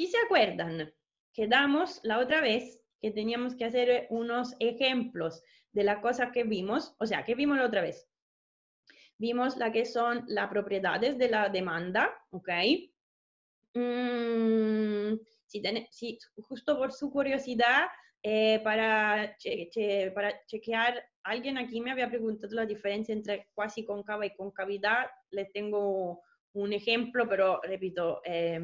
Si se acuerdan, quedamos la otra vez que teníamos que hacer unos ejemplos de la cosa que vimos, o sea, ¿qué vimos la otra vez? Vimos la que son las propiedades de la demanda, ¿ok? Si justo por su curiosidad, para chequear, alguien aquí me había preguntado la diferencia entre cuasi cóncava y concavidad. Les tengo un ejemplo, pero repito,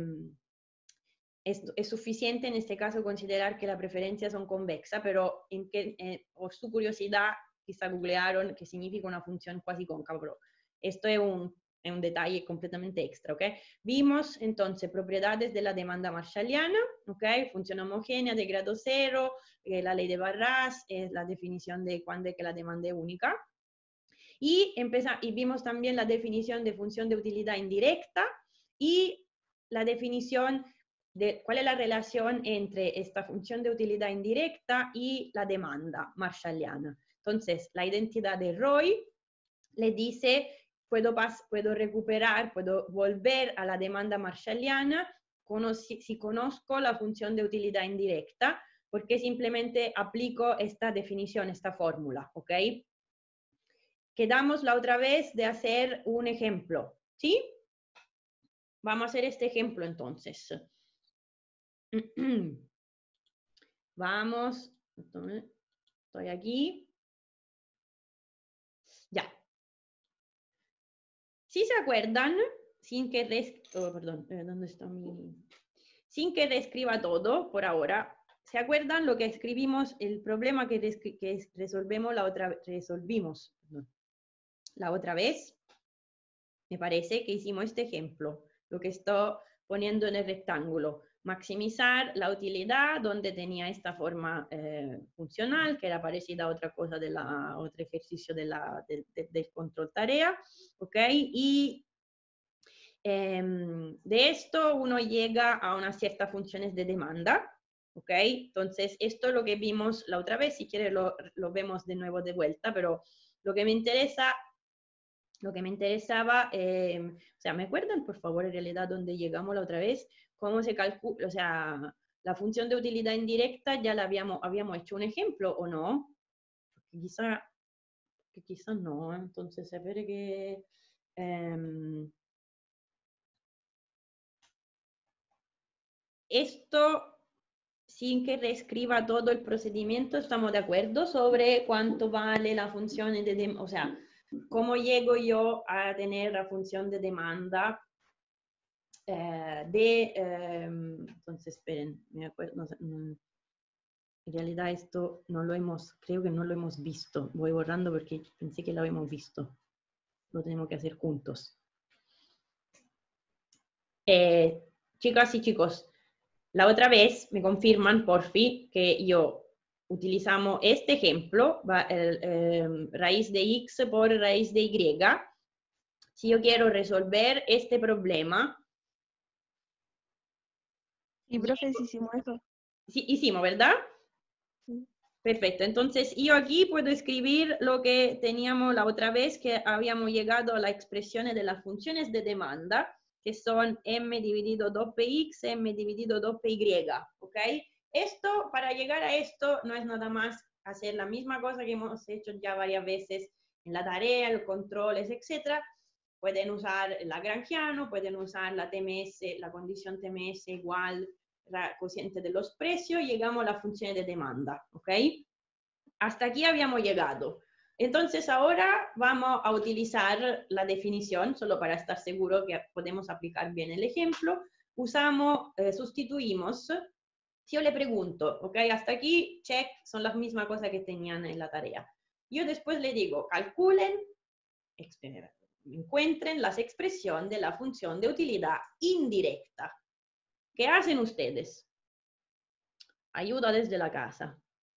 es suficiente en este caso considerar que la preferencia son convexa, pero por su curiosidad quizá googlearon qué significa una función cuasi cóncava, pero esto es un detalle completamente extra, ¿ok? Vimos entonces propiedades de la demanda marshalliana, ¿ok? Función homogénea de grado cero, la ley de Barras, la definición de cuándo es que la demanda es única. Y vimos también la definición de función de utilidad indirecta y la definición de cuál es la relación entre esta función de utilidad indirecta y la demanda marshalliana. Entonces, la identidad de Roy le dice, puedo recuperar, puedo volver a la demanda marshalliana si conozco la función de utilidad indirecta, porque simplemente aplico esta definición, esta fórmula, ¿ok? Quedamos la otra vez de hacer un ejemplo, ¿sí? Vamos a hacer este ejemplo entonces. Vamos, estoy aquí. Ya. Si se acuerdan, sin que ¿dónde está sin que reescriba todo por ahora, ¿se acuerdan lo que escribimos, el problema que resolvimos la otra vez? Me parece que hicimos este ejemplo, lo que estoy poniendo en el rectángulo. Maximizar la utilidad donde tenía esta forma funcional, que era parecida a otra cosa otro ejercicio del control tarea, ¿ok? Y de esto uno llega a unas ciertas funciones de demanda, ¿ok? Entonces, esto es lo que vimos la otra vez, si quiere lo vemos de nuevo de vuelta, pero lo que me interesaba, o sea, ¿me acuerdan, por favor, en realidad, donde llegamos la otra vez? ¿Cómo se calcula? O sea, la función de utilidad indirecta ya la habíamos hecho un ejemplo, ¿o no? Quizá no, entonces, a ver que... esto, sin que reescriba todo el procedimiento, estamos de acuerdo sobre cuánto vale la función de... O sea, ¿cómo llego yo a tener la función de demanda entonces, esperen, me acuerdo, en realidad esto no lo creo que no lo hemos visto. Voy borrando porque pensé que lo habíamos visto. Lo tenemos que hacer juntos. Chicas y chicos, la otra vez me confirman, por fin, que yo utilizamos este ejemplo, raíz de x por raíz de y. Si yo quiero resolver este problema, Y profe, sí hicimos eso. sí, hicimos, ¿verdad? Sí. Perfecto, entonces yo aquí puedo escribir lo que teníamos la otra vez, que habíamos llegado a las expresiones de las funciones de demanda, que son m dividido 2px, m dividido 2py, ¿ok? Esto, para llegar a esto, no es nada más hacer la misma cosa que hemos hecho ya varias veces en la tarea, los controles, etc. Pueden usar el lagrangiano, pueden usar la TMS, la condición TMS igual cociente de los precios, llegamos a las funciones de demanda, ¿ok? Hasta aquí habíamos llegado. Entonces ahora vamos a utilizar la definición, solo para estar seguro que podemos aplicar bien el ejemplo. Sustituimos. Si yo le pregunto, ¿ok? Hasta aquí, check, son las mismas cosas que tenían en la tarea. Yo después le digo, calculen, encuentren las expresiones de la función de utilidad indirecta. ¿Qué hacen ustedes? Ayuda desde la casa.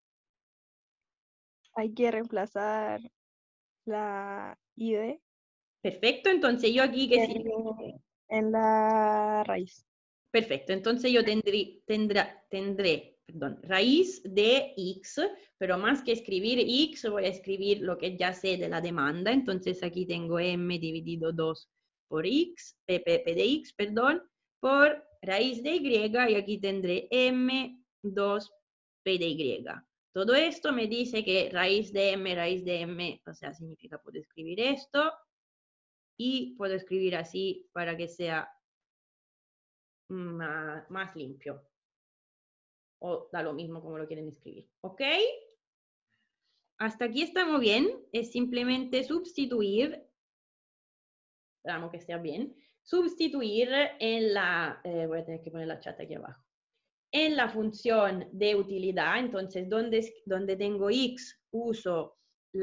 Hay que reemplazar la ID Perfecto, entonces yo aquí en la raíz. Perfecto, entonces yo tendré raíz de x, pero más que escribir x, voy a escribir lo que ya sé de la demanda. Entonces aquí tengo m dividido 2 por x, p de x, perdón, por raíz de y y aquí tendré m2p de y. Todo esto me dice que raíz de m, o sea, significa puedo escribir esto y puedo escribir así para que sea más limpio. O da lo mismo como lo quieren escribir. ¿Ok? Hasta aquí estamos bien. Es simplemente sustituir, esperamos que esté bien, sustituir en la, voy a tener que poner la chat aquí abajo, en la función de utilidad. Entonces, donde tengo x, uso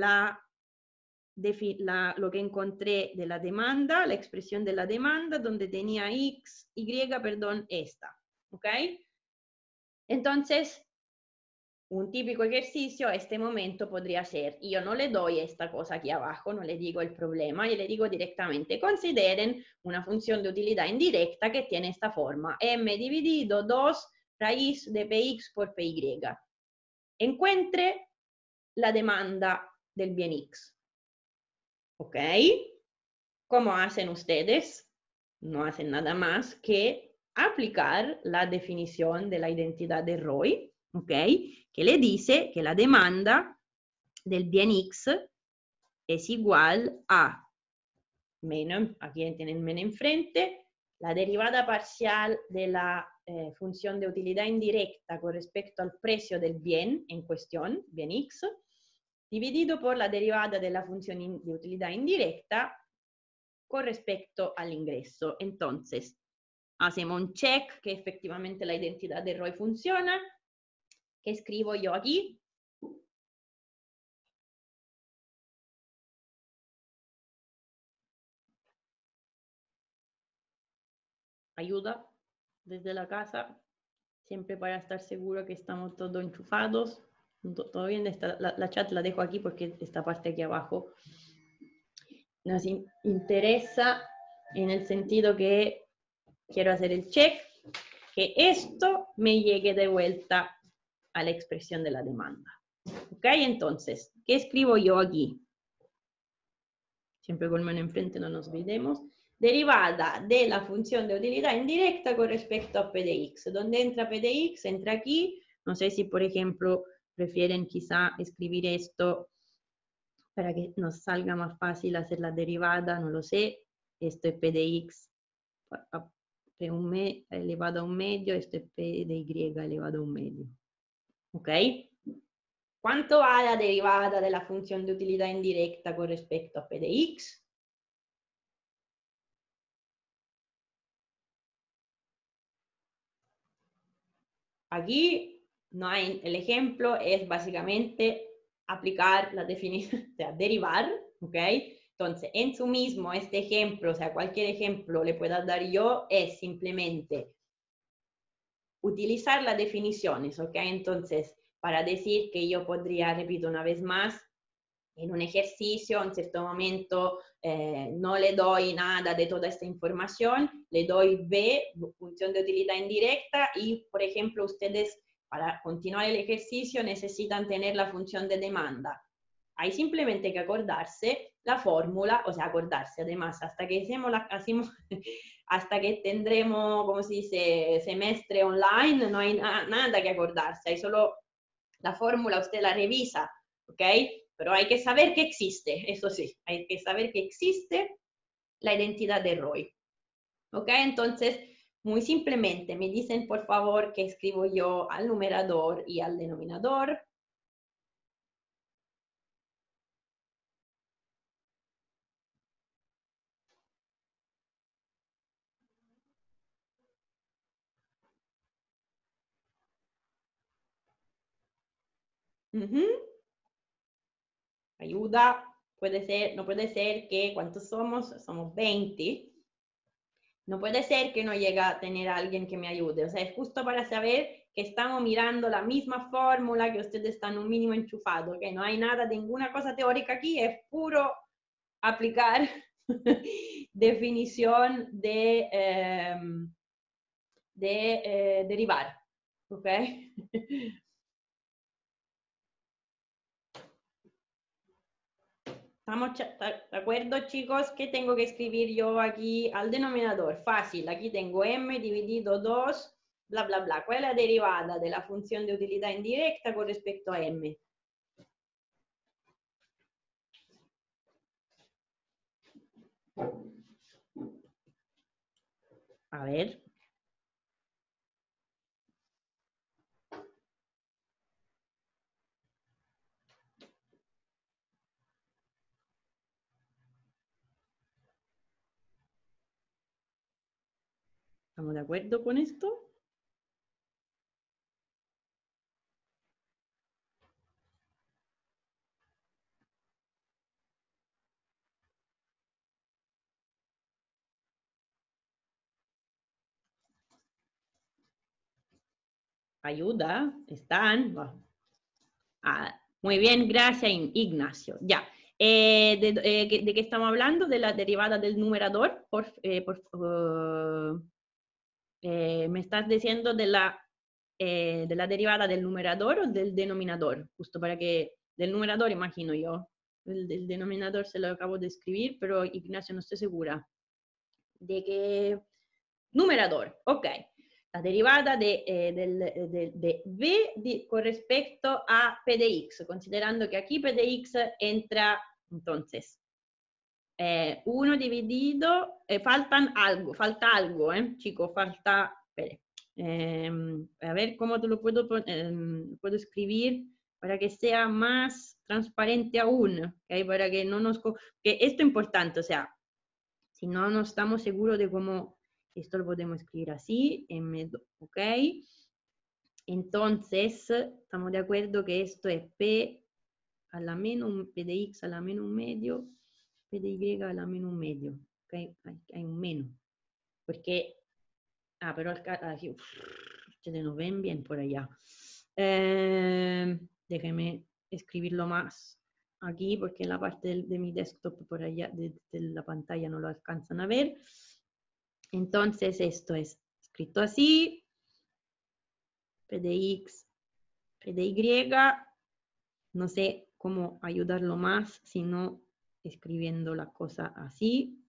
lo que encontré de la demanda, la expresión de la demanda, donde tenía x, y, perdón, esta. ¿Ok? Entonces, un típico ejercicio a este momento podría ser, yo no le doy esta cosa aquí abajo, no le digo el problema, yo le digo directamente, consideren una función de utilidad indirecta que tiene esta forma, m dividido 2 raíz de px por py. Encuentre la demanda del bien x. ¿Ok? ¿Cómo hacen ustedes? No hacen nada más que aplicar la definición de la identidad de Roy, ¿ok? Que le dice que la demanda del bien x es igual a menos, aquí tienen menos enfrente, la derivada parcial de la función de utilidad indirecta con respecto al precio del bien en cuestión, bien x, dividido por la derivada de la función de utilidad indirecta con respecto al ingreso. Entonces, hacemos un check que efectivamente la identidad de Roy funciona. ¿Qué escribo yo aquí? Ayuda desde la casa, siempre para estar seguro que estamos todos enchufados. Todo bien, la chat la dejo aquí porque esta parte aquí abajo nos interesa en el sentido que quiero hacer el check, que esto me llegue de vuelta a la expresión de la demanda. ¿Ok? Entonces, ¿qué escribo yo aquí? Siempre con mano enfrente no nos olvidemos. Derivada de la función de utilidad indirecta con respecto a p de x. ¿Dónde entra p de x? Entra aquí. No sé si, por ejemplo, prefieren quizá escribir esto para que nos salga más fácil hacer la derivada, no lo sé. Esto es p de x elevado a un medio, esto es p de y elevado a un medio. ¿Ok? ¿Cuánto va la derivada de la función de utilidad indirecta con respecto a p de x? Aquí no hay, el ejemplo es básicamente aplicar la definición, o sea, derivar, ¿ok? Entonces, en su mismo, este ejemplo, o sea, cualquier ejemplo le pueda dar yo, es simplemente utilizar las definiciones, ¿ok? Entonces, para decir que yo podría, repito una vez más, en un ejercicio, en cierto momento, no le doy nada de toda esta información, le doy B, función de utilidad indirecta, y, por ejemplo, ustedes para continuar el ejercicio necesitan tener la función de demanda. Hay simplemente que acordarse la fórmula, o sea, acordarse, además, hasta que hasta que tendremos, como se dice, semestre online, no hay nada que acordarse, hay solo la fórmula, usted la revisa, ¿ok? Pero hay que saber que existe, eso sí, hay que saber que existe la identidad de Roy. ¿Ok? Entonces, muy simplemente me dicen por favor que escribo yo al numerador y al denominador. Ayuda, puede ser, no puede ser que, ¿cuántos somos? Somos 20. No puede ser que no llegue a tener a alguien que me ayude. O sea, es justo para saber que estamos mirando la misma fórmula, que ustedes están un mínimo enchufados, que no hay nada, ninguna cosa teórica aquí, es puro aplicar definición de derivar. ¿Ok? ¿Estamos de acuerdo, chicos? ¿Qué tengo que escribir yo aquí al denominador? Fácil, aquí tengo m dividido 2, bla, bla, bla. ¿Cuál es la derivada de la función de utilidad indirecta con respecto a m? A ver. ¿Estamos de acuerdo con esto? Ayuda, están. Ah, muy bien, gracias Ignacio. Ya. ¿De qué estamos hablando? De la derivada del numerador. Me estás diciendo de la derivada del numerador o del denominador, justo para que, del numerador imagino yo. El denominador se lo acabo de escribir, pero Ignacio no estoy segura. ¿De qué? Numerador, ok. La derivada de v con respecto a p de x, considerando que aquí p de x entra, entonces, 1 dividido, falta algo, chicos, falta, espere. A ver cómo te lo puedo escribir para que sea más transparente aún, ¿okay? Para que no nos... Que esto es importante, o sea, si no, no estamos seguros de cómo esto lo podemos escribir así, ¿ok? Entonces, estamos de acuerdo que esto es P a la menos, P de X a la menos un medio, P de Y a la menos un medio, ¿ok? Hay un menos, porque, pero aquí, ustedes no ven bien por allá. Déjenme escribirlo más aquí, porque en la parte de mi desktop por allá, de la pantalla no lo alcanzan a ver. Entonces esto es escrito así, P de X, P de Y, no sé cómo ayudarlo más, sino escribiendo la cosa así,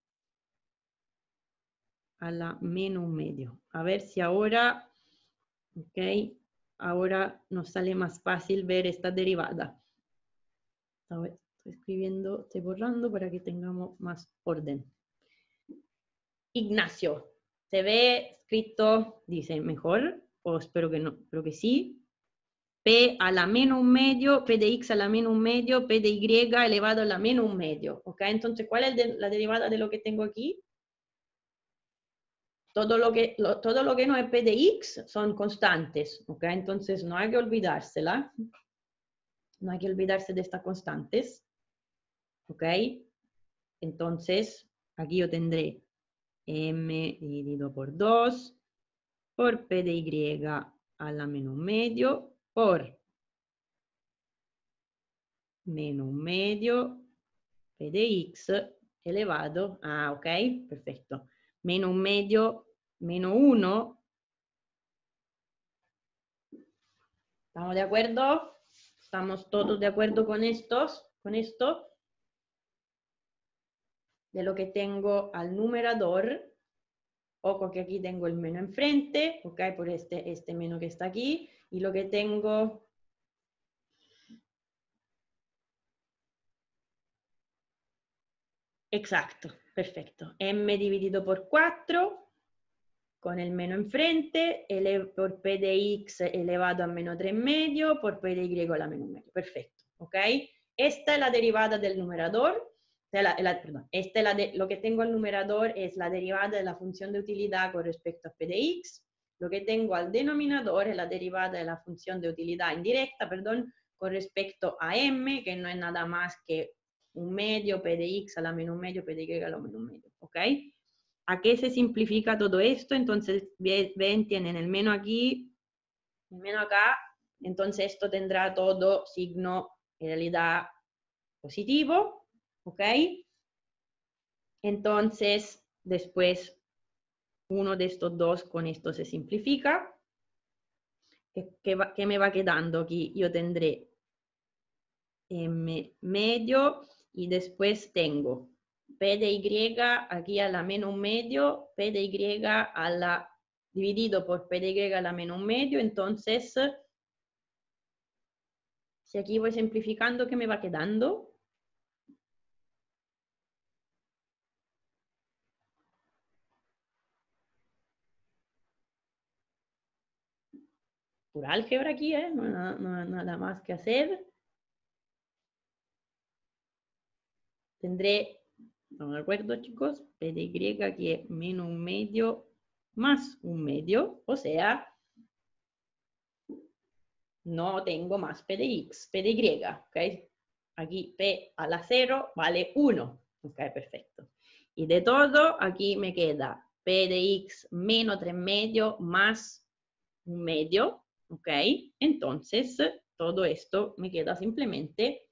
a la menos un medio. A ver si ahora, ok, ahora nos sale más fácil ver esta derivada. Estoy escribiendo, estoy borrando para que tengamos más orden. Ignacio, ¿se ve escrito, dice mejor? O espero que no, espero que sí. P a la menos un medio, P de X a la menos un medio, P de Y elevado a la menos un medio. ¿Ok? Entonces, ¿cuál es la derivada de lo que tengo aquí? Todo lo que no es P de X son constantes. ¿Ok? Entonces, no hay que olvidársela. No hay que olvidarse de estas constantes. ¿Ok? Entonces, aquí yo tendré M dividido por 2 por P de Y a la menos un medio por menos un medio P de X elevado, ok, perfecto, menos un medio, menos 1, ¿estamos de acuerdo? ¿Estamos todos de acuerdo con esto? De lo que tengo al numerador, ojo que aquí tengo el menos enfrente, ok, por este menos que está aquí, y lo que tengo... Exacto, perfecto. M dividido por 4, con el menos enfrente, por P de X elevado a menos 3 medio, por P de Y a la menos medio. Perfecto, ¿ok? Esta es la derivada del numerador. Perdón, lo que tengo al numerador es la derivada de la función de utilidad con respecto a P de X. Lo que tengo al denominador es la derivada de la función de utilidad indirecta, perdón, con respecto a M, que no es nada más que un medio, P de X a la menos medio, P de Y a la menos medio, ¿ok? ¿A qué se simplifica todo esto? Entonces, ven, tienen el menos aquí, el menos acá, entonces esto tendrá todo signo en realidad positivo, ¿ok? Entonces, después, uno de estos dos con esto se simplifica. ¿Qué me va quedando aquí? Yo tendré M medio, y después tengo P de Y aquí a la menos un medio, P de Y a la, dividido por P de Y a la menos un medio, entonces, si aquí voy simplificando, ¿qué me va quedando? Pura álgebra aquí, no, nada más que hacer. Tendré, no me acuerdo chicos, P de Y que es menos un medio más un medio, o sea, no tengo más P de X, P de Y, ¿ok? Aquí P a la 0 vale 1, ¿ok? Perfecto. Y de todo, aquí me queda P de X menos 3 medio más un medio, ¿ok? Entonces, todo esto me queda simplemente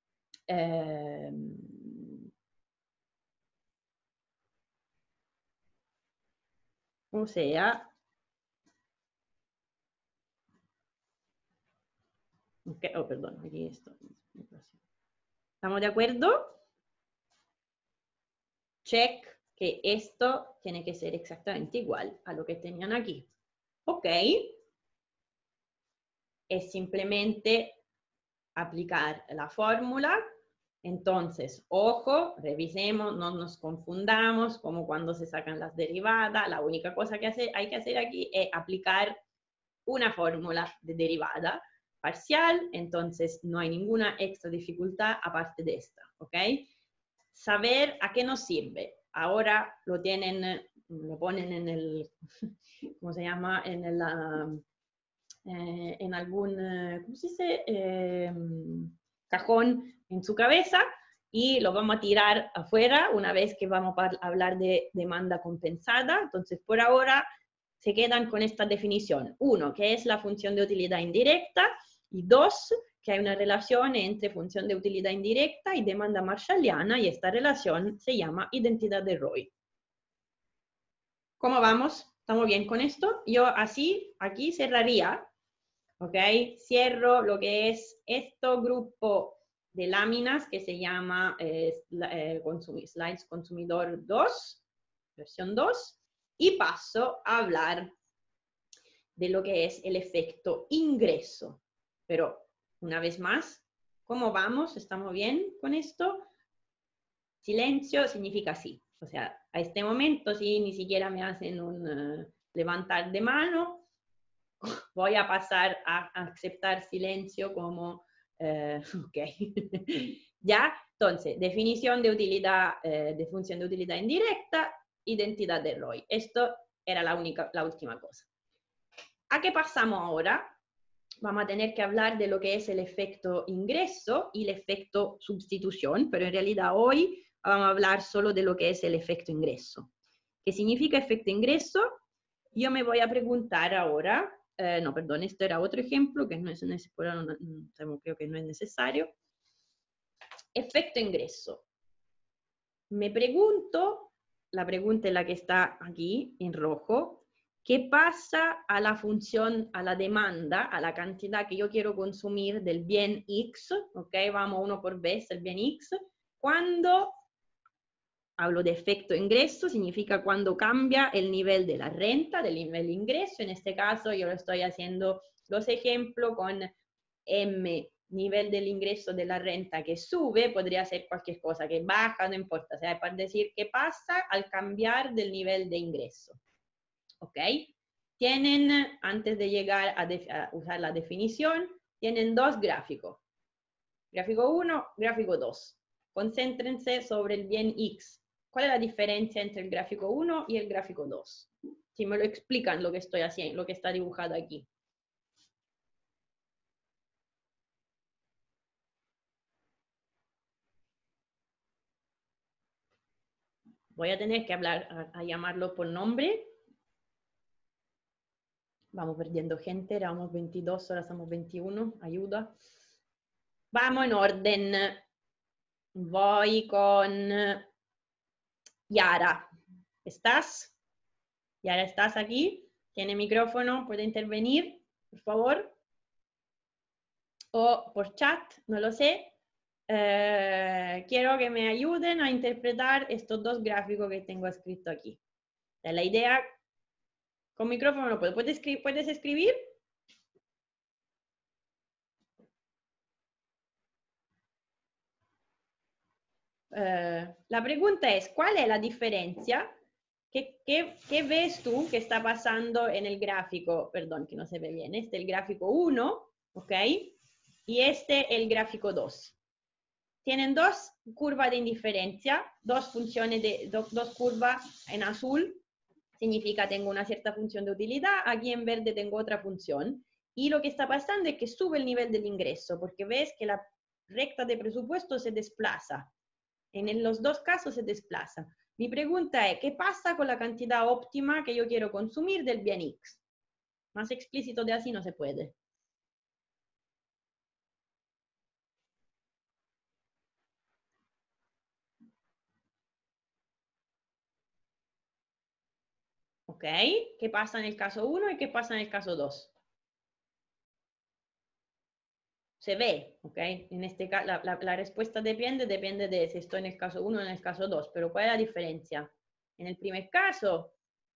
o sea, okay, oh, perdón, aquí esto. ¿Estamos de acuerdo? Check que esto tiene que ser exactamente igual a lo que tenían aquí. Ok. Es simplemente aplicar la fórmula. Entonces, ojo, revisemos, no nos confundamos, como cuando se sacan las derivadas. La única cosa que hay que hacer aquí es aplicar una fórmula de derivada parcial, entonces no hay ninguna extra dificultad aparte de esta, ¿ok? Saber a qué nos sirve. Ahora lo tienen, lo ponen en el, ¿cómo se llama? En algún, ¿cómo se dice? Cajón en su cabeza y lo vamos a tirar afuera una vez que vamos a hablar de demanda compensada. Entonces, por ahora se quedan con esta definición. Uno, que es la función de utilidad indirecta, y dos, que hay una relación entre función de utilidad indirecta y demanda marshalliana, y esta relación se llama identidad de Roy. ¿Cómo vamos? ¿Estamos bien con esto? Yo así, aquí cerraría, ¿ok? Cierro lo que es esto grupo de láminas que se llama Slides Consumidor 2, versión 2, y paso a hablar de lo que es el efecto ingreso. Pero, una vez más, ¿cómo vamos? ¿Estamos bien con esto? Silencio significa sí. O sea, a este momento, si ni siquiera me hacen un levantar de mano, voy a pasar a aceptar silencio como, ok. ¿Ya? Entonces, definición de utilidad, de función de utilidad indirecta, identidad de Roy. Esto era la última cosa. ¿A qué pasamos ahora? Vamos a tener que hablar de lo que es el efecto ingreso y el efecto sustitución, pero en realidad hoy vamos a hablar solo de lo que es el efecto ingreso. ¿Qué significa efecto ingreso? Yo me voy a preguntar ahora, no, perdón, esto era otro ejemplo que no es necesario, creo que no es necesario. Efecto ingreso. Me pregunto, la pregunta es la que está aquí en rojo, ¿qué pasa a la función, a la demanda, a la cantidad que yo quiero consumir del bien X? ¿Ok? Vamos uno por vez, el bien X. Cuando hablo de efecto ingreso, significa cuando cambia el nivel de la renta, del nivel de ingreso. En este caso, yo lo estoy haciendo los ejemplos con M, nivel del ingreso de la renta que sube, podría ser cualquier cosa, que baja, no importa. O sea, para decir qué pasa al cambiar del nivel de ingreso. ¿Ok? Tienen, antes de llegar a usar la definición, tienen dos gráficos. Gráfico 1, gráfico 2. Concéntrense sobre el bien X. ¿Cuál es la diferencia entre el gráfico 1 y el gráfico 2? Si me lo explican lo que estoy haciendo, lo que está dibujado aquí. Voy a tener que hablar, a llamarlo por nombre. Vamos perdiendo gente, éramos 22, ahora somos 21, ayuda. Vamos en orden. Voy con Yara. ¿Estás? Yara, ¿estás aquí? ¿Tiene micrófono? ¿Puede intervenir, por favor? O por chat, no lo sé. quiero que me ayuden a interpretar estos dos gráficos que tengo escrito aquí. La idea, con micrófono no puedo. ¿Puedes escribir? La pregunta es, ¿cuál es la diferencia? ¿Qué ves tú que está pasando en el gráfico? Perdón, que no se ve bien. Este es el gráfico 1, ¿ok? Y este el gráfico 2. Tienen dos curvas de indiferencia, dos funciones dos curvas en azul, significa tengo una cierta función de utilidad, aquí en verde tengo otra función, y lo que está pasando es que sube el nivel del ingreso, porque ves que la recta de presupuesto se desplaza. En los dos casos se desplaza. Mi pregunta es, ¿qué pasa con la cantidad óptima que yo quiero consumir del bien X? Más explícito de así no se puede. ¿Ok? ¿Qué pasa en el caso 1 y qué pasa en el caso 2? Se ve, ¿ok? En este caso, la respuesta depende de si estoy en el caso 1 o en el caso 2, pero ¿cuál es la diferencia? En el primer caso,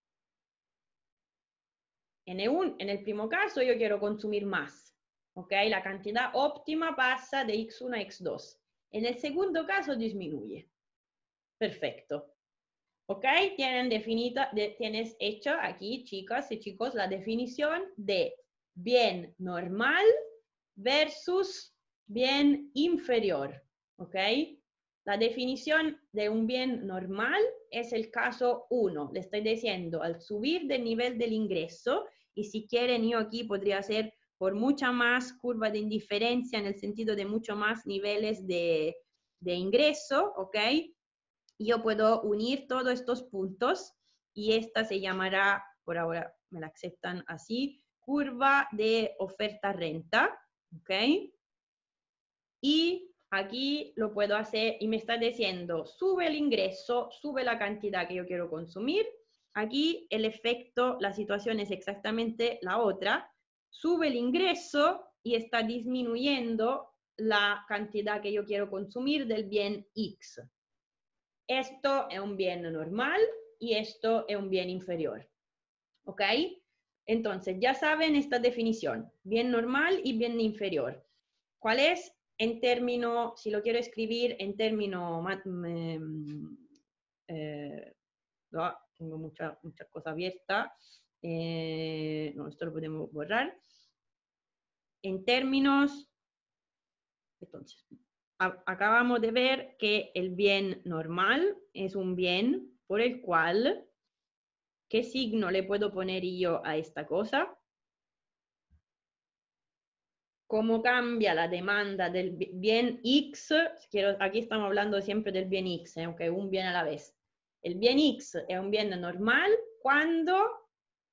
en el primo caso yo quiero consumir más, ¿ok? La cantidad óptima pasa de X1 a X2. En el segundo caso disminuye. Perfecto. ¿Ok? Tienes hecho aquí, chicas y chicos, la definición de bien normal versus bien inferior. ¿Ok? La definición de un bien normal es el caso 1. Le estoy diciendo, al subir del nivel del ingreso, y si quieren yo aquí podría hacer por mucha más curva de indiferencia en el sentido de mucho más niveles de ingreso, ¿ok? Yo puedo unir todos estos puntos y esta se llamará, por ahora me la aceptan así, curva de oferta-renta, ¿ok? Y aquí lo puedo hacer y me está diciendo, sube el ingreso, sube la cantidad que yo quiero consumir. Aquí el efecto, la situación es exactamente la otra. Sube el ingreso y está disminuyendo la cantidad que yo quiero consumir del bien X. Esto es un bien normal y esto es un bien inferior. ¿Ok? Entonces, ya saben esta definición, bien normal y bien inferior. ¿Cuál es? En término, si lo quiero escribir en término, tengo mucha cosa abierta, no, esto lo podemos borrar. En términos, entonces, acabamos de ver que el bien normal es un bien por el cual, ¿qué signo le puedo poner yo a esta cosa? ¿Cómo cambia la demanda del bien X? Aquí estamos hablando siempre del bien X, aunque un bien a la vez. El bien X es un bien normal cuando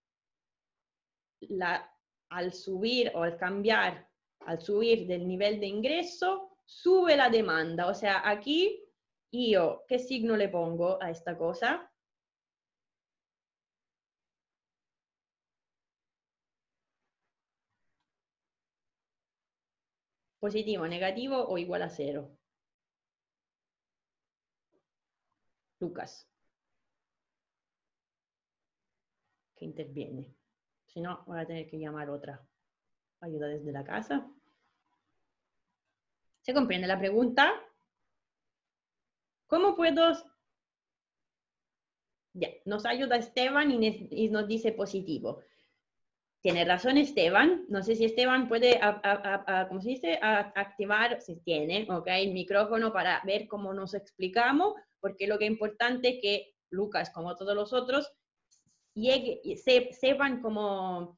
al subir o al cambiar, al subir del nivel de ingreso, sube la demanda. O sea, aquí yo, ¿qué signo le pongo a esta cosa? Positivo, negativo o igual a 0. Lucas, que interviene. Si no, voy a tener que llamar otra ayuda desde la casa. ¿Se comprende la pregunta? ¿Cómo puedo? Ya, nos ayuda Esteban y nos dice positivo. Tiene razón Esteban. No sé si Esteban puede, ¿cómo se dice? Activar, si tiene, ¿ok? El micrófono para ver cómo nos explicamos, porque lo que es importante es que Lucas, como todos los otros, sepan cómo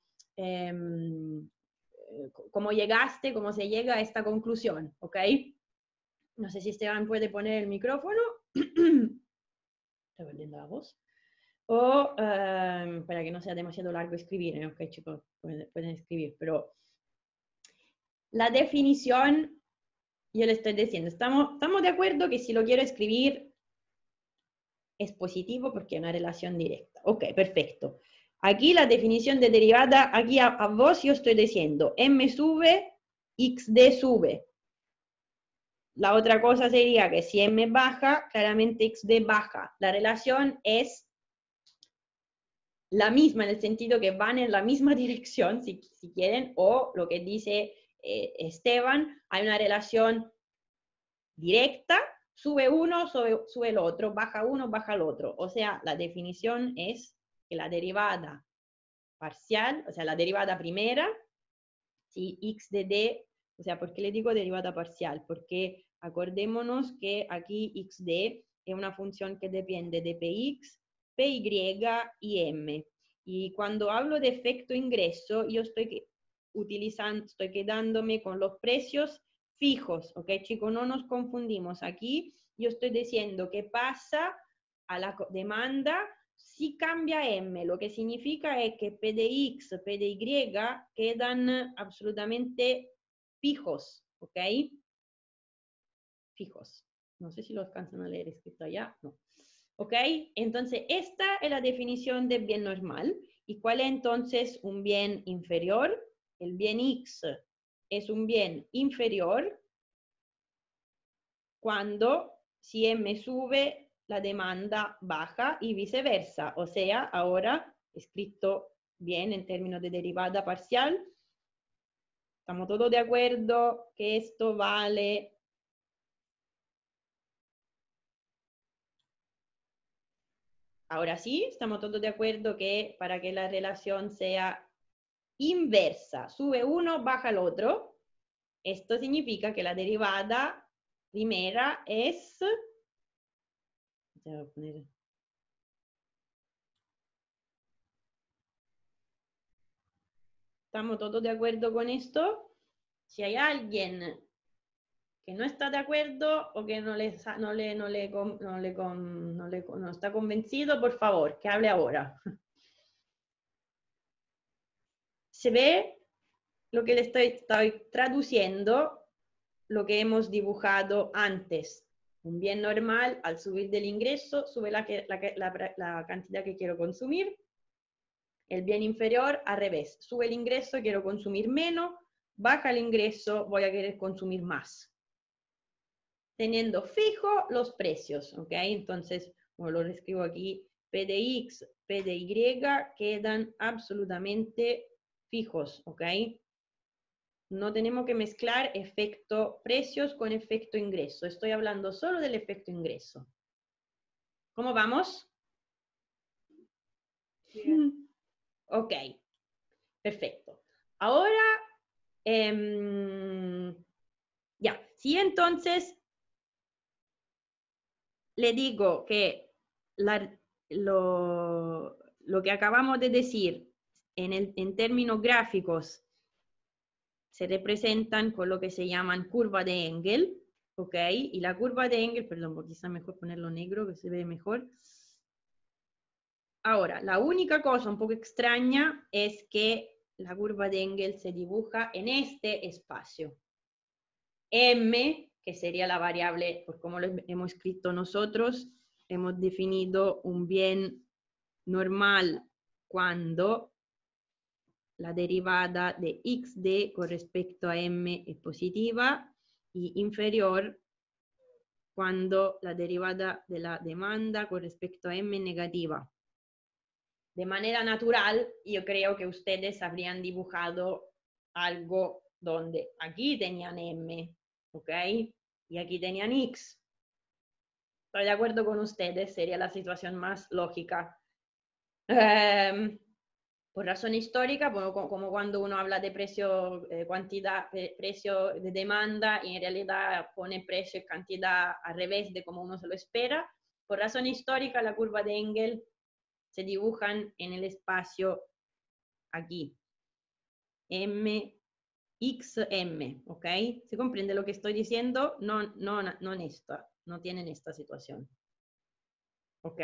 llegaste, cómo se llega a esta conclusión, ¿ok? No sé si Esteban puede poner el micrófono. Estoy perdiendo la voz. O, para que no sea demasiado largo escribir, ok chicos, pueden escribir, pero la definición, yo le estoy diciendo, estamos de acuerdo que si lo quiero escribir es positivo porque es una relación directa. Ok, perfecto. Aquí la definición de derivada, aquí a vos yo estoy diciendo, m sube, xd sube. la otra cosa sería que si m baja, claramente xd baja. La relación es la misma en el sentido que van en la misma dirección, si quieren, o lo que dice Esteban, hay una relación directa, sube uno, sube el otro, baja uno, baja el otro. O sea, la definición es que la derivada parcial, o sea, la derivada primera, si x de d, o sea, ¿por qué le digo derivada parcial? Porque acordémonos que aquí xd es una función que depende de px, py y m. Y cuando hablo de efecto ingreso, yo estoy utilizando, estoy quedándome con los precios fijos, ¿ok, chicos? No nos confundimos. Aquí yo estoy diciendo que pasa a la demanda si cambia m, lo que significa es que p de x, p de y quedan absolutamente fijos, ¿ok? Fijos. No sé si lo alcanzan a leer escrito allá, no. ¿Ok? Entonces, esta es la definición de bien normal. ¿Y cuál es entonces un bien inferior? El bien x es un bien inferior cuando si m sube, la demanda baja y viceversa. O sea, ahora, escrito bien en términos de derivada parcial, estamos todos de acuerdo que esto vale. Ahora sí, estamos todos de acuerdo que para que la relación sea inversa, sube uno, baja el otro, esto significa que la derivada primera es... ¿Estamos todos de acuerdo con esto? Si hay alguien que no está de acuerdo o que no está convencido, por favor, que hable ahora. Se ve lo que le estoy traduciendo, lo que hemos dibujado antes. Un bien normal, al subir del ingreso, sube la cantidad que quiero consumir. El bien inferior, al revés. Sube el ingreso, quiero consumir menos. Baja el ingreso, voy a querer consumir más. Teniendo fijo los precios, ¿ok? Entonces, como lo escribo aquí, P de X, P de Y quedan absolutamente fijos, ¿ok? No tenemos que mezclar efecto precios con efecto ingreso. Estoy hablando solo del efecto ingreso. ¿Cómo vamos? Bien. Ok, perfecto. Ahora, ya, si entonces le digo que lo que acabamos de decir en términos gráficos se representan con lo que se llaman curva de Engel, ¿ok? Y la curva de Engel, perdón, quizá mejor ponerlo negro, que se ve mejor. Ahora, la única cosa un poco extraña es que la curva de Engel se dibuja en este espacio. M, que sería la variable, por como lo hemos escrito nosotros, hemos definido un bien normal cuando la derivada de xd con respecto a m es positiva y inferior cuando la derivada de la demanda con respecto a m es negativa. De manera natural, yo creo que ustedes habrían dibujado algo donde aquí tenían m, ¿ok? Y aquí tenían x. Estoy de acuerdo con ustedes, sería la situación más lógica. Por razón histórica, como cuando uno habla de precio, cantidad, precio de demanda, y en realidad pone precio y cantidad al revés de como uno se lo espera. Por razón histórica, la curva de Engel se dibujan en el espacio aquí. M, X, M, ¿ok? ¿Se comprende lo que estoy diciendo? No en esta, no tienen esta situación. ¿Ok?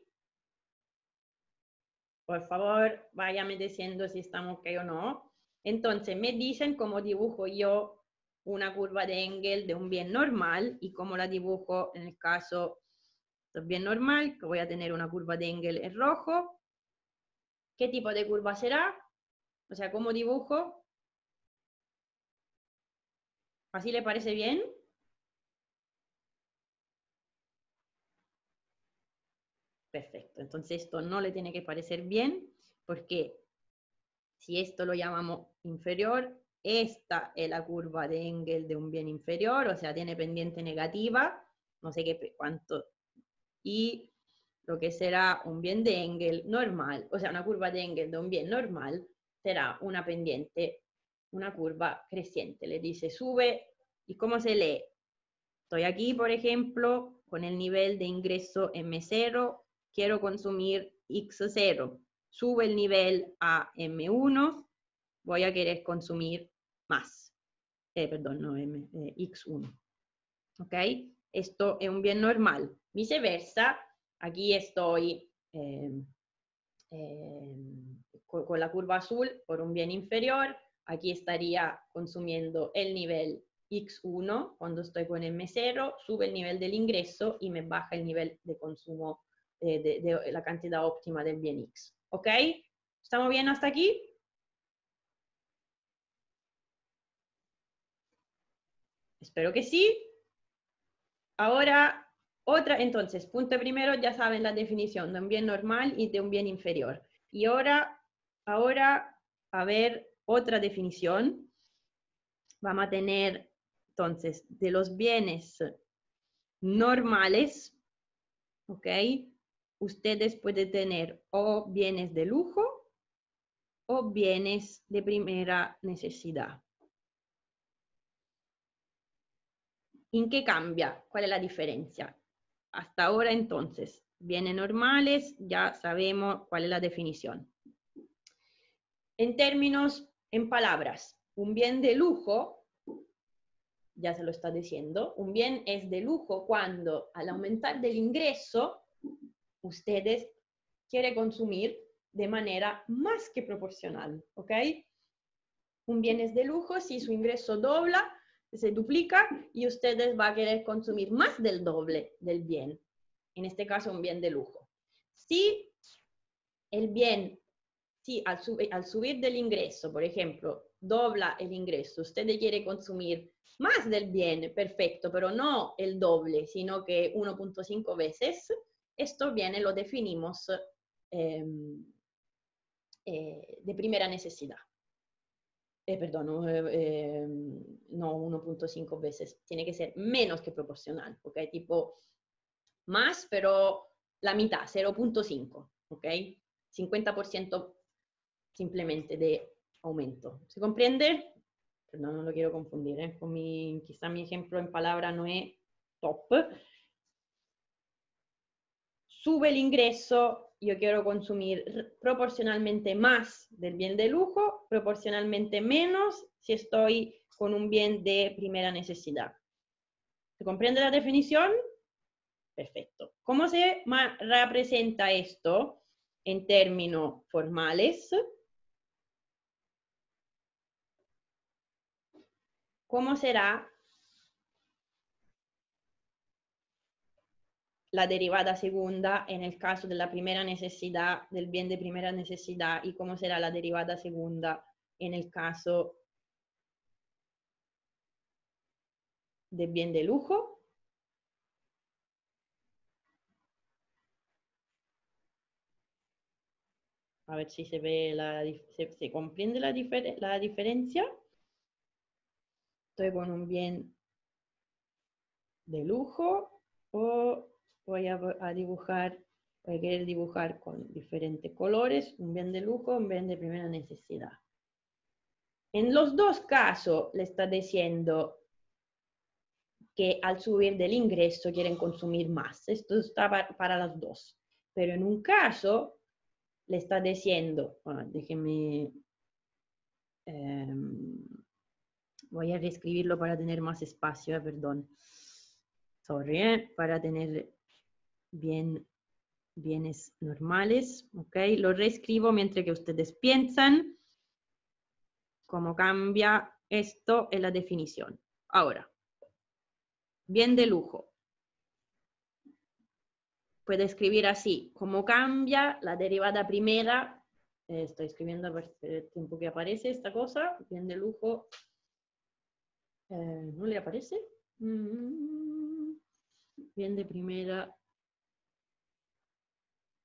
Por favor, váyame diciendo si estamos ok o no. Entonces, me dicen cómo dibujo yo una curva de Engel de un bien normal y cómo la dibujo en el caso de bien normal, que voy a tener una curva de Engel en rojo. ¿Qué tipo de curva será? O sea, ¿cómo dibujo? ¿Así le parece bien? Perfecto. Entonces esto no le tiene que parecer bien, porque si esto lo llamamos inferior, esta es la curva de Engel de un bien inferior, o sea, tiene pendiente negativa, no sé qué cuánto, y lo que será un bien de Engel normal, o sea, una curva de Engel de un bien normal, será una pendiente, una curva creciente. Le dice sube, ¿y cómo se lee? Estoy aquí, por ejemplo, con el nivel de ingreso M0, quiero consumir X0, sube el nivel a M1, voy a querer consumir más. Perdón, no X1. ¿Ok? Esto es un bien normal. Viceversa, aquí estoy con la curva azul por un bien inferior, aquí estaría consumiendo el nivel X1 cuando estoy con M0, sube el nivel del ingreso y me baja el nivel de consumo de la cantidad óptima del bien X. ¿Ok? ¿Estamos bien hasta aquí? Espero que sí. Ahora, entonces, punto primero, ya saben la definición de un bien normal y de un bien inferior. Y ahora, a ver, otra definición. Vamos a tener, entonces, de los bienes normales, ¿ok? Ustedes pueden tener o bienes de lujo o bienes de primera necesidad. ¿En qué cambia? ¿Cuál es la diferencia? Hasta ahora, entonces, bienes normales, ya sabemos cuál es la definición. En términos, en palabras, un bien de lujo, ya se lo está diciendo, un bien es de lujo cuando al aumentar del ingreso, ustedes quieren consumir de manera más que proporcional, ¿ok? Un bien es de lujo si su ingreso dobla, se duplica y ustedes van a querer consumir más del doble del bien. En este caso, un bien de lujo. Si el bien, si al subir del ingreso, por ejemplo, dobla el ingreso, usted quiere consumir más del bien, perfecto, pero no el doble, sino que 1.5 veces, esto viene, lo definimos de primera necesidad. Perdón, no 1.5 veces, tiene que ser menos que proporcional, ¿ok? Tipo más, pero la mitad, 0.5, ¿ok? 50% simplemente de aumento. ¿Se comprende? Perdón, no lo quiero confundir, ¿eh? Quizá mi ejemplo en palabra no es top. Sube el ingreso, yo quiero consumir proporcionalmente más del bien de lujo, proporcionalmente menos si estoy con un bien de primera necesidad. ¿Se comprende la definición? Perfecto. ¿Cómo se representa esto en términos formales? ¿Cómo será la derivada segunda en el caso de la primera necesidad, del bien de primera necesidad, y cómo será la derivada segunda en el caso del bien de lujo? A ver si se ve se comprende la diferencia. Estoy con un bien de lujo o voy a dibujar, voy a querer dibujar con diferentes colores, un bien de lujo, un bien de primera necesidad. En los dos casos le está diciendo que al subir del ingreso quieren consumir más. Esto está para las dos. Pero en un caso le está diciendo, déjenme, voy a reescribirlo para tener más espacio, perdón. Sorry, para tener bienes normales, ¿ok? Lo reescribo mientras que ustedes piensan cómo cambia esto en la definición. Ahora, bien de lujo. Puede escribir así, cómo cambia la derivada primera, estoy escribiendo a ver el tiempo que aparece esta cosa, bien de lujo, ¿no le aparece? Bien de primera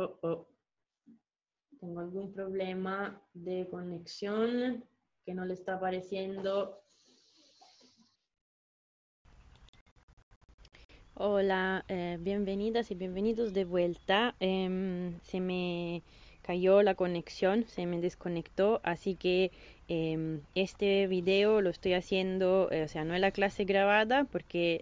Oh, oh. Tengo algún problema de conexión que no le está apareciendo. Hola, bienvenidas y bienvenidos de vuelta. Se me cayó la conexión, se me desconectó, así que este video lo estoy haciendo, o sea, no es la clase grabada porque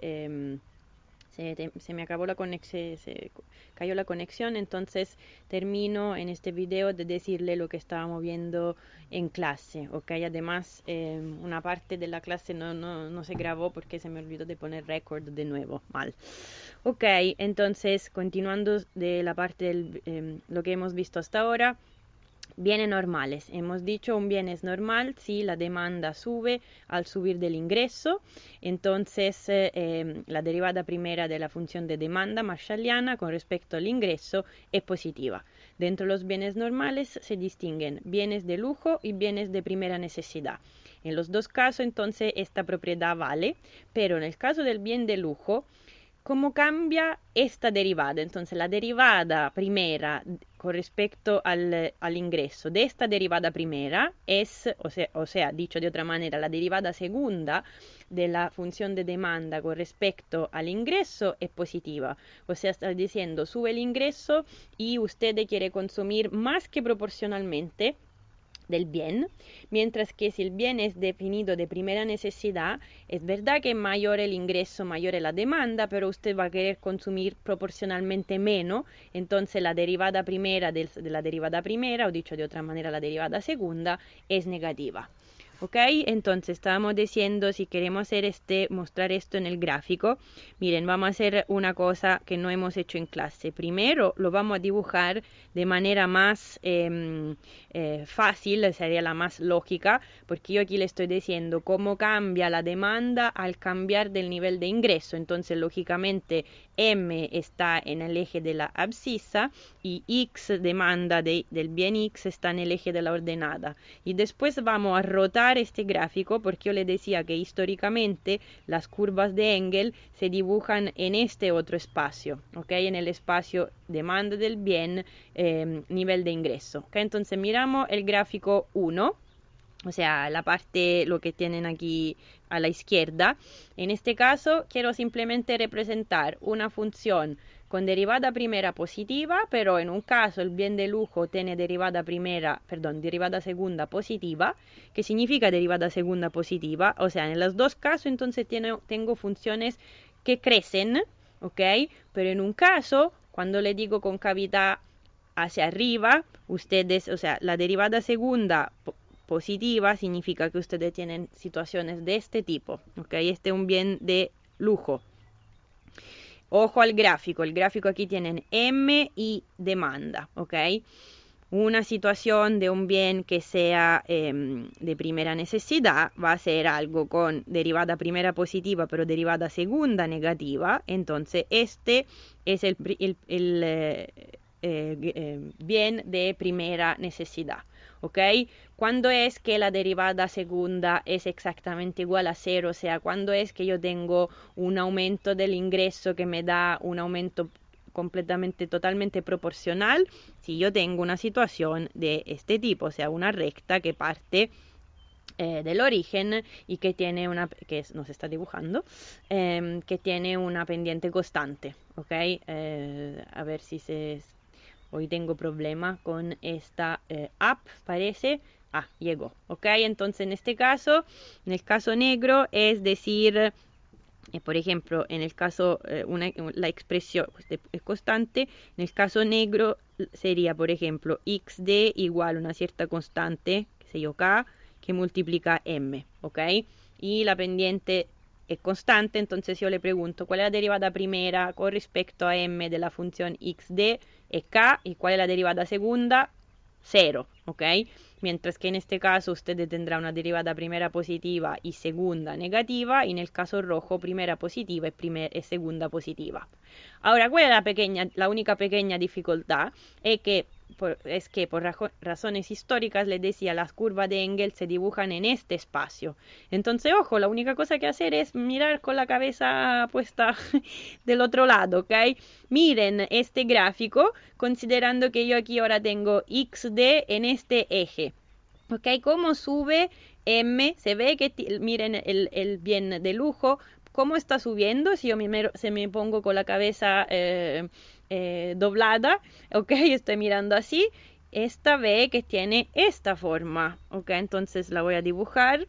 se me acabó la conexión, se cayó la conexión, entonces termino en este video de decirle lo que estábamos viendo en clase, ok. Además, una parte de la clase no se grabó porque se me olvidó de poner record de nuevo, mal. Ok, entonces continuando de la parte de lo que hemos visto hasta ahora. Bienes normales. Hemos dicho un bien es normal si la demanda sube al subir del ingreso. Entonces, la derivada primera de la función de demanda marshalliana con respecto al ingreso es positiva. Dentro de los bienes normales se distinguen bienes de lujo y bienes de primera necesidad. En los dos casos, entonces, esta propiedad vale, pero en el caso del bien de lujo, ¿cómo cambia esta derivada? Entonces, la derivada primera con respecto al ingreso de esta derivada primera es, o sea, dicho de otra manera, la derivada segunda de la función de demanda con respecto al ingreso es positiva. O sea, está diciendo, sube el ingreso y usted quiere consumir más que proporcionalmente del bien, mientras que si el bien es definido de primera necesidad, es verdad que mayor el ingreso, mayor es la demanda, pero usted va a querer consumir proporcionalmente menos, entonces la derivada primera de la derivada primera, o dicho de otra manera, la derivada segunda, es negativa. ¿Ok? Entonces estábamos diciendo, si queremos hacer mostrar esto en el gráfico, miren, vamos a hacer una cosa que no hemos hecho en clase. Primero lo vamos a dibujar de manera más fácil, sería la más lógica, porque yo aquí le estoy diciendo cómo cambia la demanda al cambiar del nivel de ingreso. Entonces, lógicamente, M está en el eje de la abscisa y X, demanda del bien X, está en el eje de la ordenada. Y después vamos a rotar este gráfico porque yo le decía que históricamente las curvas de Engel se dibujan en este otro espacio, ¿ok? En el espacio demanda del bien, nivel de ingreso, ¿ok? Entonces miramos el gráfico 1, o sea, la parte, lo que tienen aquí a la izquierda. En este caso quiero simplemente representar una función con derivada primera positiva, pero en un caso el bien de lujo tiene derivada segunda positiva. ¿Qué significa derivada segunda positiva? O sea, en los dos casos entonces tengo funciones que crecen, ¿ok? Pero en un caso, cuando le digo concavidad hacia arriba, ustedes, o sea, la derivada segunda positiva significa que ustedes tienen situaciones de este tipo, ¿ok? Este es un bien de lujo. Ojo al gráfico, el gráfico aquí tienen M y demanda, ¿ok? Una situación de un bien que sea de primera necesidad va a ser algo con derivada primera positiva pero derivada segunda negativa, entonces este es el bien de primera necesidad, ¿ok? ¿Cuándo es que la derivada segunda es exactamente igual a cero? O sea, ¿cuándo es que yo tengo un aumento del ingreso que me da un aumento totalmente proporcional? Si yo tengo una situación de este tipo, o sea, una recta que parte del origen y que tiene nos está dibujando, que tiene una pendiente constante, ¿ok? A ver si hoy tengo problema con esta app, parece. Ah, llegó, ¿ok? Entonces en este caso, en el caso negro, es decir, por ejemplo, en el caso, la expresión es constante, en el caso negro sería, por ejemplo, xd igual a una cierta constante, qué sé yo, k, que multiplica m, ¿ok? Y la pendiente es constante, entonces yo le pregunto cuál es la derivada primera con respecto a m de la función xd, es k, y cuál es la derivada segunda, 0, ¿ok? Mientras que en este caso usted tendrá una derivada primera positiva y segunda negativa, y en el caso rojo primera positiva y segunda positiva. Ahora, ¿cuál es la única pequeña dificultad? Es que es que por razones históricas les decía las curvas de Engel se dibujan en este espacio. Entonces, ojo, la única cosa que hacer es mirar con la cabeza puesta del otro lado, ¿ok? Miren este gráfico considerando que yo aquí ahora tengo XD en este eje. ¿Ok? ¿Cómo sube M? Se ve que, miren el bien de lujo, cómo está subiendo. Si yo se me pongo con la cabeza doblada, ¿ok? Estoy mirando así. Esta ve que tiene esta forma, ¿ok? Entonces la voy a dibujar.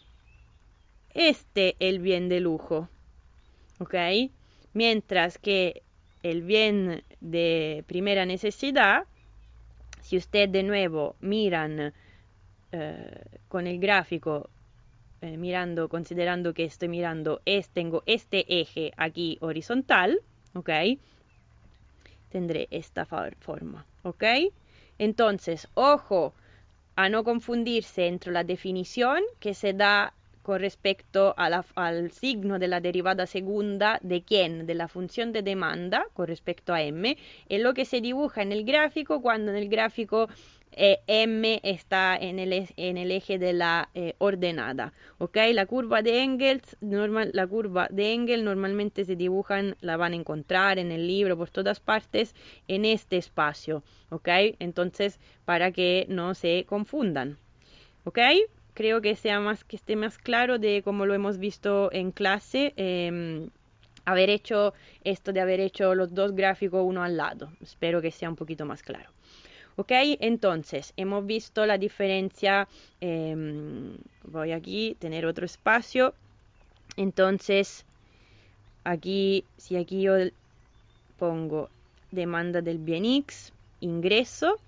El bien de lujo, ¿ok? Mientras que el bien de primera necesidad, si usted de nuevo miran con el gráfico, mirando, considerando que estoy mirando, tengo este eje aquí horizontal, ¿ok? Tendré esta forma, ¿ok? Entonces, ojo a no confundirse entre la definición que se da con respecto al signo de la derivada segunda de quién, de la función de demanda con respecto a m, es lo que se dibuja en el gráfico cuando en el gráfico m está en el eje de la ordenada, ¿ok? La curva de Engels, la curva de Engels normalmente se dibujan, la van a encontrar en el libro por todas partes, en este espacio, ¿ok? Entonces, para que no se confundan, ¿ok? Creo que esté más claro de cómo lo hemos visto en clase. Haber hecho esto de haber hecho los dos gráficos uno al lado. Espero que sea un poquito más claro. ¿Ok? Entonces, hemos visto la diferencia. Voy aquí, tener otro espacio. Entonces, aquí, si aquí yo pongo demanda del bien X, ingreso.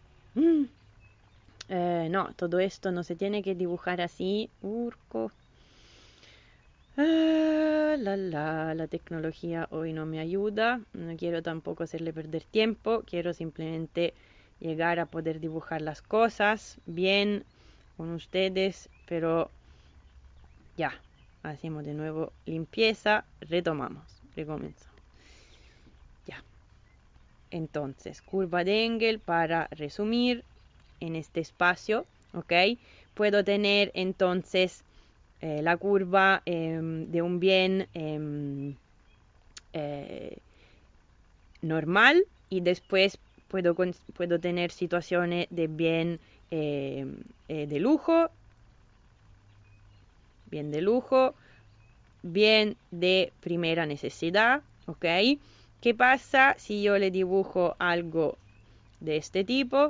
No, todo esto no se tiene que dibujar así. Urco. La tecnología hoy no me ayuda. No quiero tampoco hacerle perder tiempo. Quiero simplemente llegar a poder dibujar las cosas bien con ustedes. Pero ya, hacemos de nuevo limpieza. Retomamos. Recomenzamos. Ya. Entonces, curva de Engel para resumir en este espacio, ¿ok? Puedo tener entonces la curva de un bien normal y después puedo tener situaciones de bien de lujo, bien de lujo, bien de primera necesidad, ¿ok? ¿Qué pasa si yo le dibujo algo de este tipo?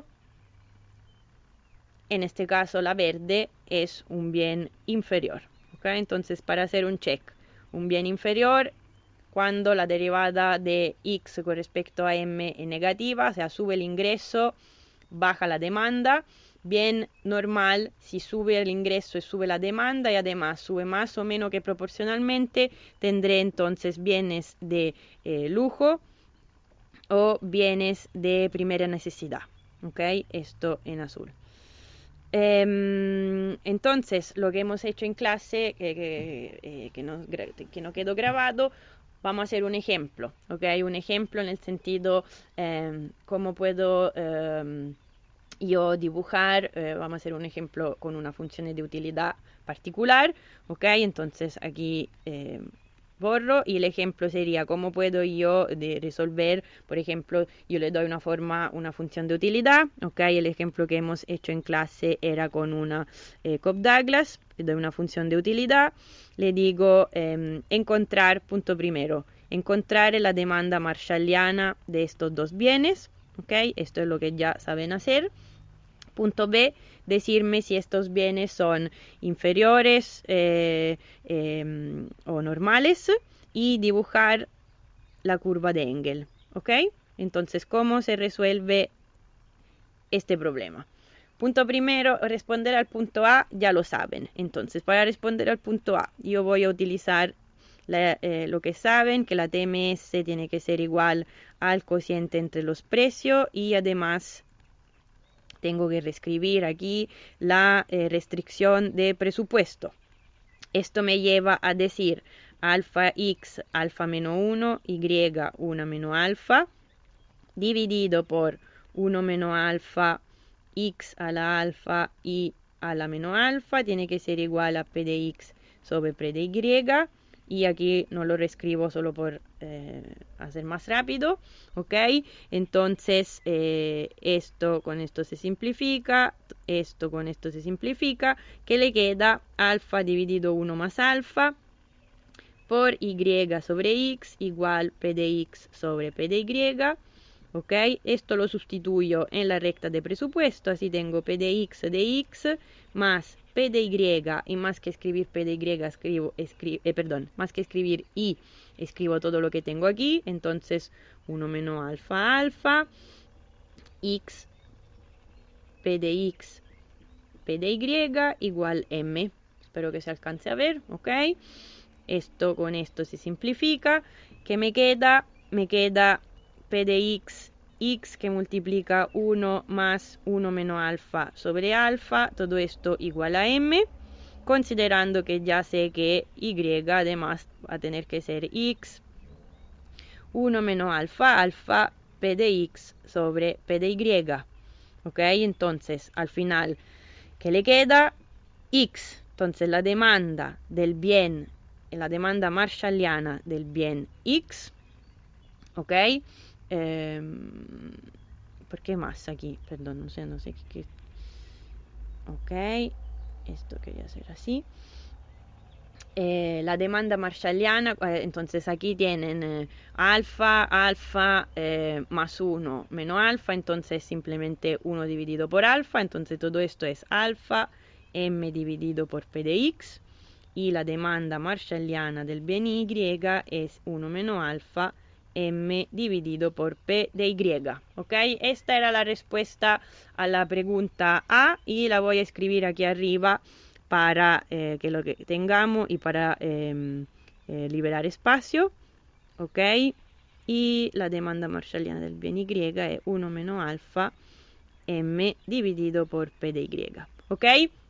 En este caso la verde es un bien inferior, ¿ok? Entonces para hacer un check, un bien inferior cuando la derivada de x con respecto a m es negativa, o sea, sube el ingreso, baja la demanda. Bien normal si sube el ingreso y sube la demanda y además sube más o menos que proporcionalmente, tendré entonces bienes de lujo o bienes de primera necesidad, ¿ok? Esto en azul. Entonces, lo que hemos hecho en clase, que no quedó grabado, vamos a hacer un ejemplo, ¿ok? Un ejemplo en el sentido, cómo puedo yo dibujar, vamos a hacer un ejemplo con una función de utilidad particular, ¿ok? Entonces aquí borro y el ejemplo sería cómo puedo yo resolver, por ejemplo, yo le doy una función de utilidad, ¿ok? El ejemplo que hemos hecho en clase era con una Cobb-Douglas, le doy una función de utilidad, le digo encontrar, punto primero, encontrar la demanda marshalliana de estos dos bienes, ¿ok? Esto es lo que ya saben hacer. Punto B, decirme si estos bienes son inferiores o normales y dibujar la curva de Engel, ¿ok? Entonces, ¿cómo se resuelve este problema? Punto primero, responder al punto A, ya lo saben. Entonces, para responder al punto A, yo voy a utilizar lo que saben, que la TMS tiene que ser igual al cociente entre los precios y además tengo que reescribir aquí la restricción de presupuesto. Esto me lleva a decir alfa x, alfa menos 1, y 1 menos alfa, dividido por 1 menos alfa x a la alfa y a la menos alfa tiene que ser igual a p de x sobre p de y. Y aquí no lo reescribo solo por hacer más rápido, ¿ok? Entonces, esto con esto se simplifica, esto con esto se simplifica, que le queda alfa dividido 1 más alfa por y sobre x igual p de x sobre p de y, ¿ok? Esto lo sustituyo en la recta de presupuesto, así tengo p de x más p de y más que escribir p de y más que escribir y, escribo todo lo que tengo aquí, entonces 1 menos alfa alfa, x, p de x, p de y igual m. Espero que se alcance a ver, ¿ok? Esto con esto se simplifica. ¿Qué me queda? Me queda p de x que multiplica 1 más 1 menos alfa sobre alfa, todo esto igual a m, considerando que ya sé que y además va a tener que ser x, 1 menos alfa alfa, p de x sobre p de y, ok, entonces al final, ¿qué le queda? X, entonces la demanda del bien, la demanda marshalliana del bien x, ok, ¿por qué más aquí? Perdón, no sé qué. Ok, esto quería hacer así. La demanda marshalliana, entonces aquí tienen alfa más 1 menos alfa, entonces simplemente 1 dividido por alfa, entonces todo esto es alfa m dividido por p de x, y la demanda marshalliana del bien y es 1 menos alfa m dividido por p de y, ¿ok? Esta era la respuesta a la pregunta A y la voy a escribir aquí arriba para que lo que tengamos y para liberar espacio, ¿ok? Y la demanda marshalliana del bien y es 1 menos alfa m dividido por p de y, ¿ok?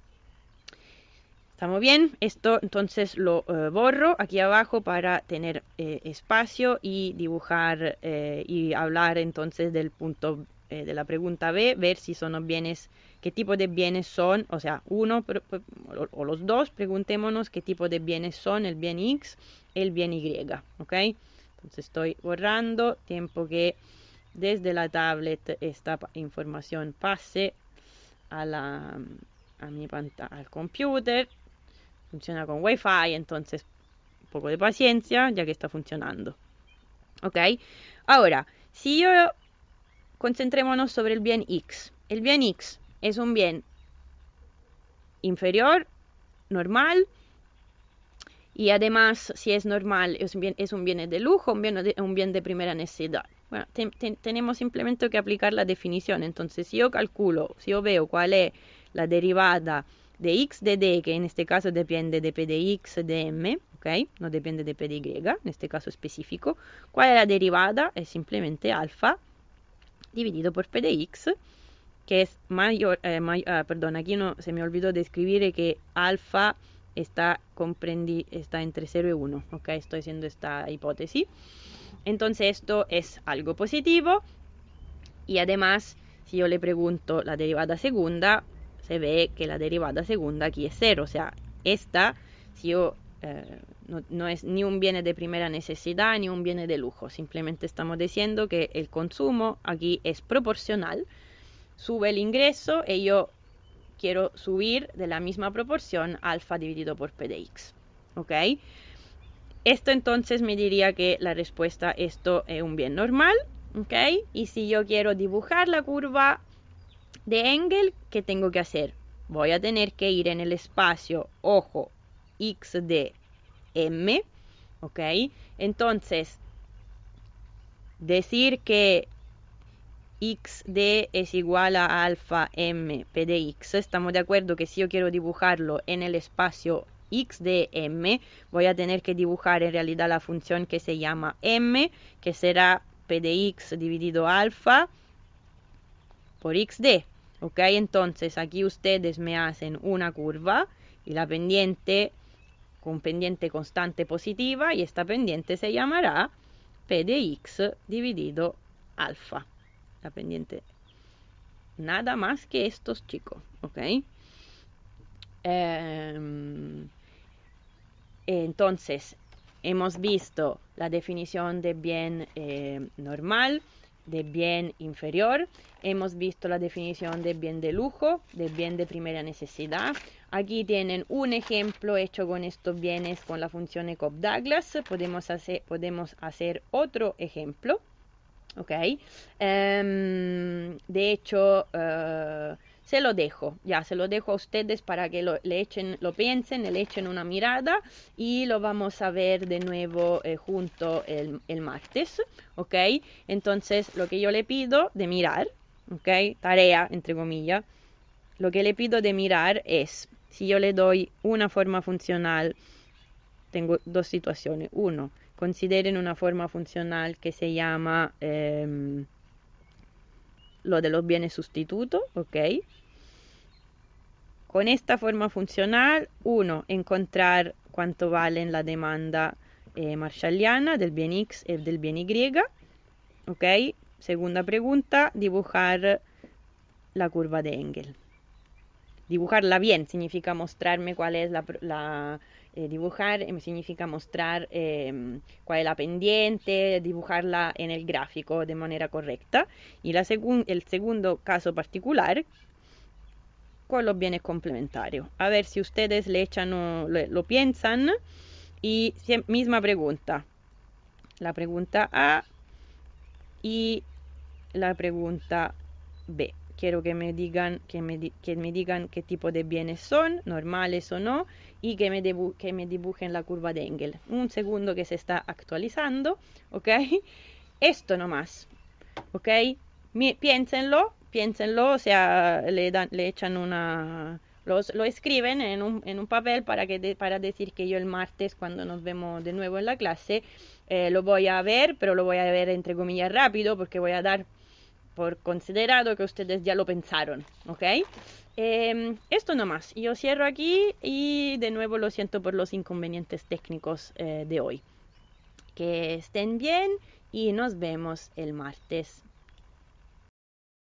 ¿Estamos bien? Esto entonces lo borro aquí abajo para tener espacio y dibujar y hablar entonces del punto de la pregunta B, ver si son bienes, qué tipo de bienes son, o sea, uno o los dos, preguntémonos qué tipo de bienes son el bien X, el bien Y, ¿ok? Entonces estoy borrando, tiempo que desde la tablet esta información pase a mi pantalla, al computer. Funciona con Wi-Fi, entonces un poco de paciencia ya que está funcionando. ¿Ok? Ahora, si yo concentrémonos sobre el bien X. El bien X es un bien inferior, normal, y además, si es normal, es un bien de lujo, un bien de primera necesidad. Bueno, tenemos simplemente que aplicar la definición. Entonces, si yo calculo, si yo veo cuál es la derivada de x de d, que en este caso depende de p de x de m, ¿ok? No depende de p de y, en este caso específico. ¿Cuál es la derivada? Es simplemente alfa dividido por p de x, que es mayor, perdón, aquí no, se me olvidó de escribir que alfa está entre 0 y 1, ¿ok? Estoy haciendo esta hipótesis. Entonces esto es algo positivo y además, si yo le pregunto la derivada segunda, se ve que la derivada segunda aquí es 0, o sea, esta, si yo no es ni un bien de primera necesidad ni un bien de lujo, simplemente estamos diciendo que el consumo aquí es proporcional, sube el ingreso y yo quiero subir de la misma proporción alfa dividido por p de x, ¿ok? Esto entonces me diría que la respuesta, esto es un bien normal, ¿ok? Y si yo quiero dibujar la curva de Engel, ¿qué tengo que hacer? Voy a tener que ir en el espacio, ojo, x de m, ¿ok? Entonces, decir que xd es igual a alfa m p de x, estamos de acuerdo que si yo quiero dibujarlo en el espacio x de m, voy a tener que dibujar en realidad la función que se llama m, que será p de x dividido alfa por xd, ok, entonces aquí ustedes me hacen una curva y la pendiente con pendiente constante positiva y esta pendiente se llamará p de x dividido alfa, la pendiente nada más que estos chicos, ¿ok? Entonces, hemos visto la definición de bien normal, de bien inferior, hemos visto la definición de bien de lujo, de bien de primera necesidad. Aquí tienen un ejemplo hecho con estos bienes con la función de Cobb-Douglas. Podemos hacer otro ejemplo. ¿Ok? De hecho, se lo dejo a ustedes para que lo piensen, le echen una mirada y lo vamos a ver de nuevo junto el martes, ¿ok? Entonces, lo que yo le pido de mirar, ¿ok? Tarea, entre comillas, lo que le pido de mirar es, si yo le doy una forma funcional, tengo dos situaciones. Uno, consideren una forma funcional que se llama lo de los bienes sustitutos, ¿ok? Con esta forma funcional, uno, encontrar cuánto vale la demanda marshalliana del bien X y del bien Y, ¿ok? Segunda pregunta, dibujar la curva de Engel. Dibujarla bien significa mostrarme cuál es dibujar significa mostrar cuál es la pendiente, dibujarla en el gráfico de manera correcta. Y el segundo caso particular con los bienes complementarios. A ver si ustedes le echan o lo piensan. Y misma pregunta. La pregunta A y la pregunta B. Quiero que me digan qué tipo de bienes son, normales o no, y que me dibujen la curva de Engel. Un segundo que se está actualizando, ¿ok? Esto nomás, ¿ok? Piénsenlo, o sea, le echan lo escriben en un papel para decir que yo el martes, cuando nos vemos de nuevo en la clase, lo voy a ver, pero lo voy a ver entre comillas rápido, porque voy a dar por considerado que ustedes ya lo pensaron, ¿ok? Esto nomás, yo cierro aquí y de nuevo lo siento por los inconvenientes técnicos de hoy. Que estén bien y nos vemos el martes.